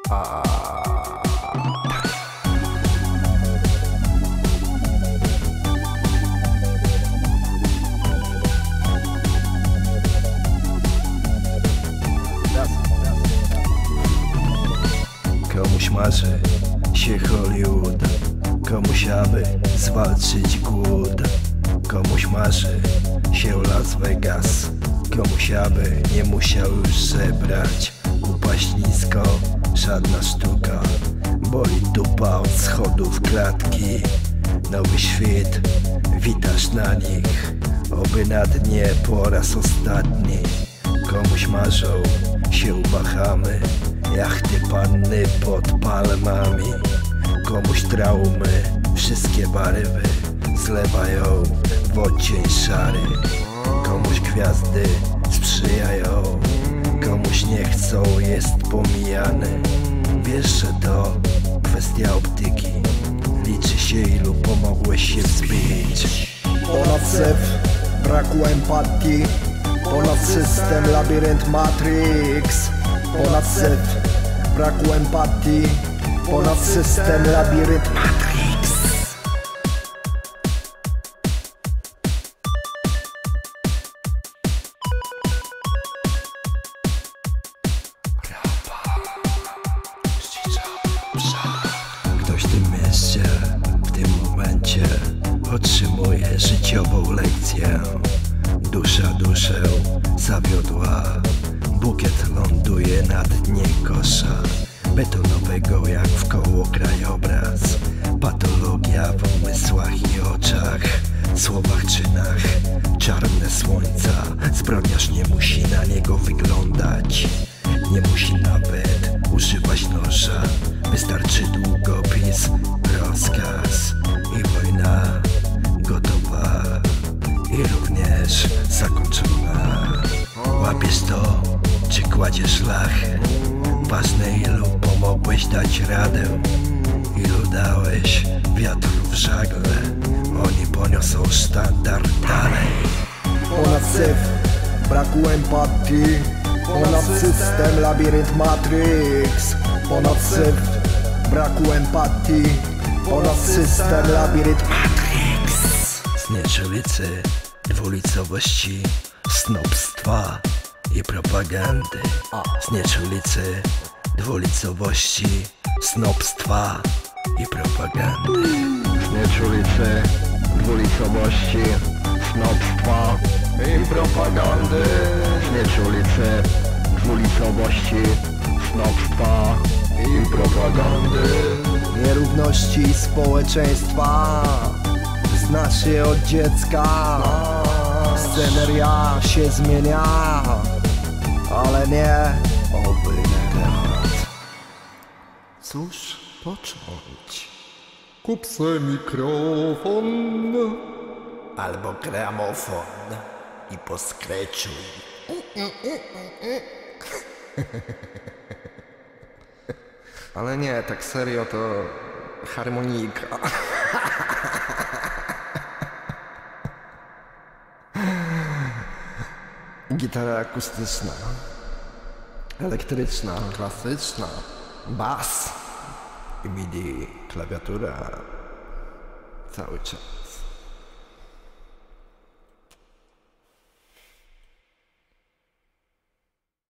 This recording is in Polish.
Komuś marzy się Hollywood, komuś aby zwalczyć głód. Komuś marzy się Las Vegas, komuś aby nie musiał już żebrać. Upaść nisko, żadna sztuka, boli dupa od schodów klatki. Nowy świt, witasz na nich, oby na dnie po raz ostatni. Komuś marzą się Bahamy, jachty panny pod palmami. Komuś traumy, wszystkie barywy zlewają w odcień szary. Komuś gwiazdy sprzyjają, komuś nie chcą, jest pomijany. Wiesz, że to kwestia optyki, liczy się ilu pomogłeś się wzbić. Ponad syf, braku empatii, ponad system, labirynt Matrix. Ponad syf, braku empatii, ponad system, labirynt Matrix. Ktoś w tym mieście, w tym momencie otrzymuje życiową lekcję. Dusza duszę zawiodła, bukiet ląduje na dnie kosza betonowego jak w koło krajobraz. Patologia w umysłach i oczach, słowach, czynach, czarne słońca. Zbrodniarz nie musi na niego wyglądać, nie musi nawet używać noża. Wystarczy długopis, rozkaz i wojna gotowa i również zakończona. Łapiesz to, czy kładziesz lachę? Ważne, ilu pomogłeś dać radę, ilu dałeś wiatru w żagle. Oni poniosą sztandar dalej. Ponad syf, braku empatii, ponad system, labirynt Matrix. Ponad syf, braku empatii, ponad system, labirynt Matrix. Znieczulicy, dwulicowości, snobstwa i propagandy. Znieczulicy, dwulicowości, snobstwa i propagandy. Znieczulicy, dwulicowości, snobstwa i propagandy. Znieczulicy, dwulicowości, snobstwa i propagandy. Nierówności społeczeństwa znasz się od dziecka. Sceneria się zmienia, ale nie oby temat. Cóż począć? Kup se mikrofon Albo gramofon i poskreczuj. Ale nie, tak serio to harmonika. Gitara akustyczna, elektryczna, klasyczna, bas i MIDI, klawiatura cały czas.